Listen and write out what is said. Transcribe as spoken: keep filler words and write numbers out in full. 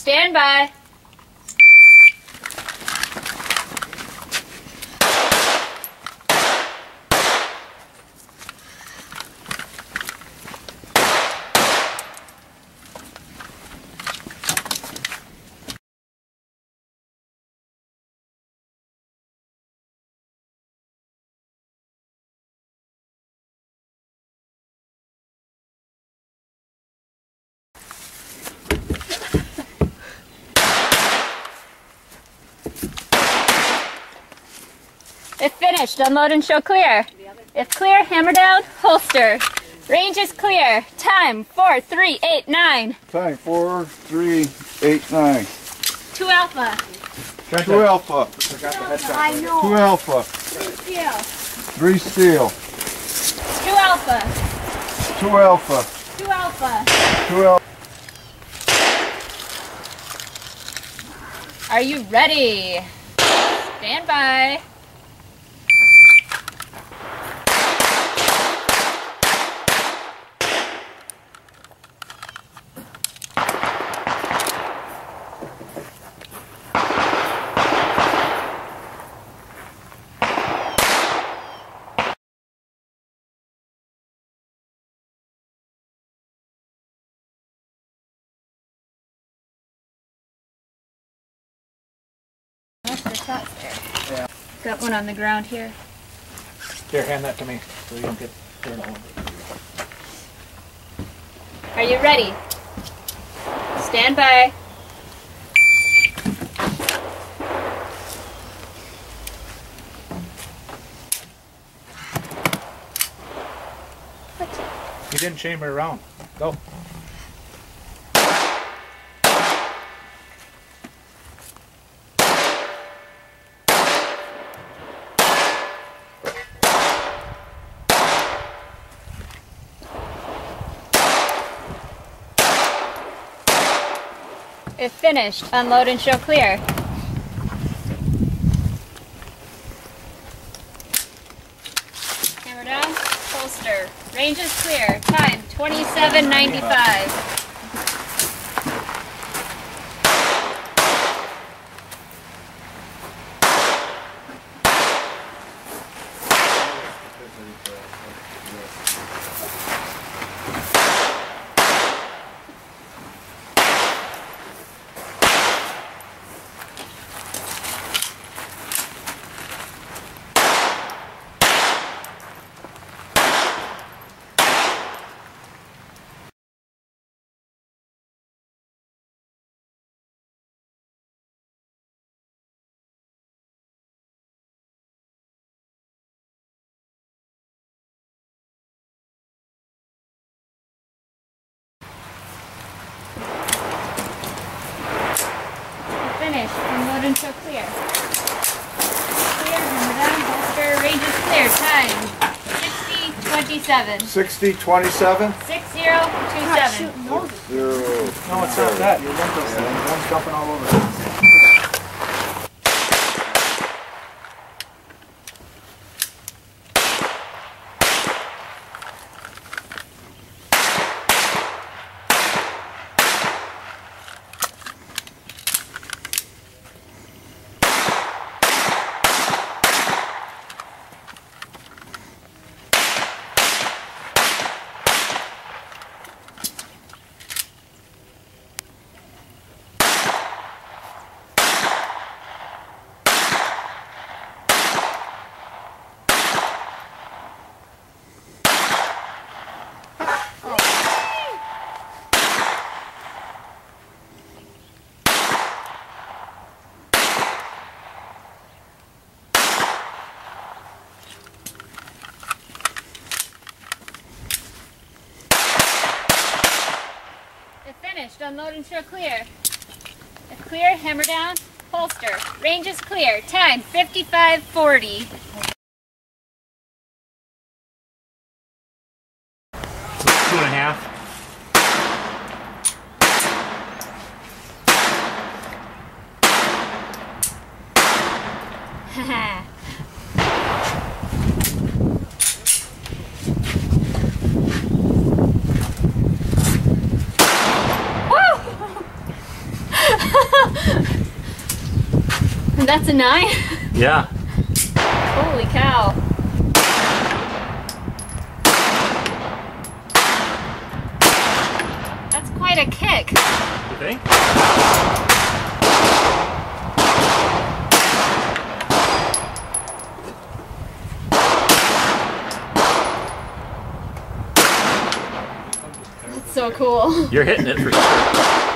Stand by. If finished, unload and show clear. If clear, hammer down, holster. Range is clear. Time, four, three, eight, nine. Time, four, three, eight, nine. Two alpha. Two alpha. I know. Two alpha. Three steel. Three steel. Two alpha. Two alpha. Two alpha. Two alpha. Are you ready? Stand by. Most of the shots there. Yeah. Got one on the ground here. Here, hand that to me so you don't get turned on. Are you ready? Stand by. You didn't chamber around. Go. If finished, unload and show clear. Hammer down, holster. Range is clear. Time, twenty-seven ninety-five. Finished. Unload and show clear. Clear, hammer down, holster. Range is clear. Time, sixty twenty-seven. sixty twenty-seven. six zero two seven. Zero. No, it's not that. You're one those things. One's jumping all over. Finished. Unload and show clear. If clear, hammer down, holster. Range is clear. Time, fifty-five forty. Two and a half. Haha. that's a nine? Yeah. Holy cow. That's quite a kick. You think? That's so cool. You're hitting it for sure.